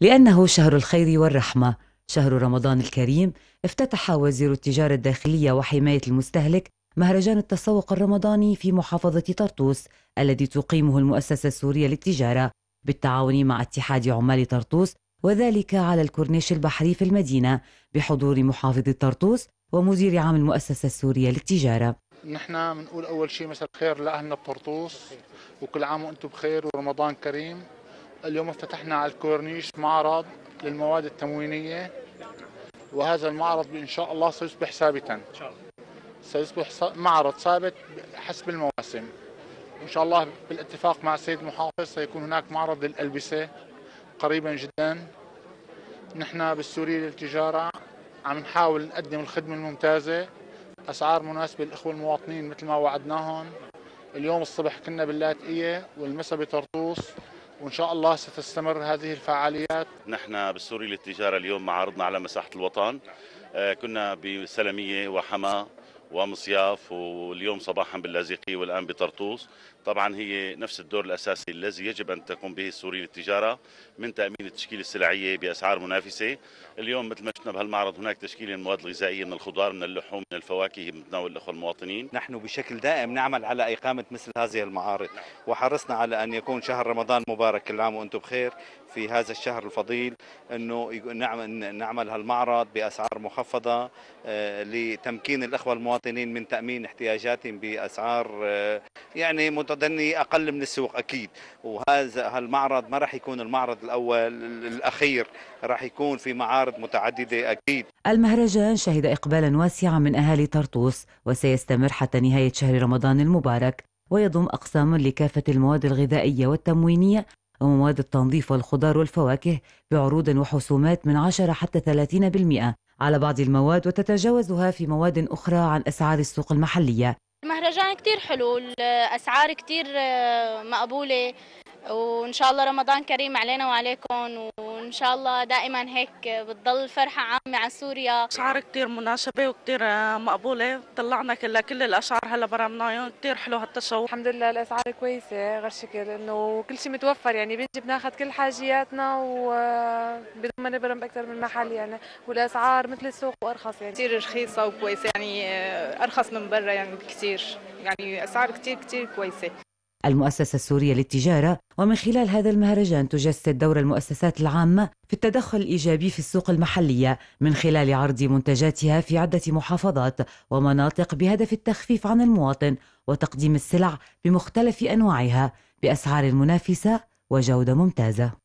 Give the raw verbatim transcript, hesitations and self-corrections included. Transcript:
لأنه شهر الخير والرحمة، شهر رمضان الكريم، افتتح وزير التجارة الداخلية وحماية المستهلك مهرجان التسوق الرمضاني في محافظة طرطوس الذي تقيمه المؤسسة السورية للتجارة بالتعاون مع اتحاد عمال طرطوس، وذلك على الكورنيش البحري في المدينة بحضور محافظ طرطوس ومدير عام المؤسسة السورية للتجارة. نحن بنقول أول شيء مساء الخير لأهلنا بطرطوس، وكل عام وأنتم بخير ورمضان كريم. اليوم افتتحنا على الكورنيش معرض للمواد التموينية، وهذا المعرض إن شاء الله سيصبح ثابتا، سيصبح معرض ثابت حسب المواسم. وإن شاء الله بالاتفاق مع السيد المحافظ سيكون هناك معرض للألبسة قريبا جدا. نحن بالسورية للتجارة عم نحاول نقدم الخدمة الممتازة، أسعار مناسبة للإخوة المواطنين مثل ما وعدناهم. اليوم الصبح كنا باللاذقية والمساء بطرطوس، وإن شاء الله ستستمر هذه الفعاليات. نحن بالسوري للتجارة اليوم معارضنا على مساحة الوطن، كنا بسلمية وحما ومصياف، واليوم صباحا باللاذقية والآن بطرطوس. طبعا هي نفس الدور الأساسي الذي يجب أن تقوم به السوري للتجارة من تأمين التشكيلة السلعية بأسعار منافسة. اليوم مثل ما شفنا بهالمعرض هناك تشكيل المواد الغذائية من الخضار من اللحوم من الفواكه متناول الأخوة المواطنين. نحن بشكل دائم نعمل على إقامة مثل هذه المعارض، وحرصنا على أن يكون شهر رمضان مبارك كل عام وأنتم بخير في هذا الشهر الفضيل، أنه نعمل هالمعرض بأسعار مخفضة لتمكين الأخوة المواطنين من تأمين احتياجاتهم بأسعار يعني متدنية أقل من السوق أكيد. وهذا هالمعرض ما راح يكون المعرض الأول الأخير، راح يكون في معارض متعددة أكيد. المهرجان شهد إقبالا واسعا من أهالي طرطوس وسيستمر حتى نهاية شهر رمضان المبارك، ويضم أقسام لكافة المواد الغذائية والتموينية ومواد التنظيف والخضار والفواكه بعروض وحسومات من عشرة حتى ثلاثين بالمئة على بعض المواد، وتتجاوزها في مواد أخرى عن أسعار السوق المحلية. المهرجان كتير حلو، الأسعار كتير مقبولة، وإن شاء الله رمضان كريم علينا وعليكم، وإن شاء الله دائما هيك بتضل فرحة عامة على سوريا. أسعار كتير مناسبة وكتير مقبولة، طلعنا كل كل الأسعار هلا برمناهم، كتير حلو هالتسوق. الحمد لله الأسعار كويسة غير شكل، إنه كل شيء متوفر، يعني بنجي بناخذ كل حاجياتنا وبدون ما نبرم بأكثر من محل يعني، والأسعار مثل السوق وأرخص يعني. كتير رخيصة وكويسة، يعني أرخص من برا يعني بكتير، يعني أسعار كتير كتير كويسة. المؤسسة السورية للتجارة ومن خلال هذا المهرجان تجسد دور المؤسسات العامة في التدخل الإيجابي في السوق المحلية من خلال عرض منتجاتها في عدة محافظات ومناطق بهدف التخفيف عن المواطن وتقديم السلع بمختلف أنواعها بأسعار منافسة وجودة ممتازة.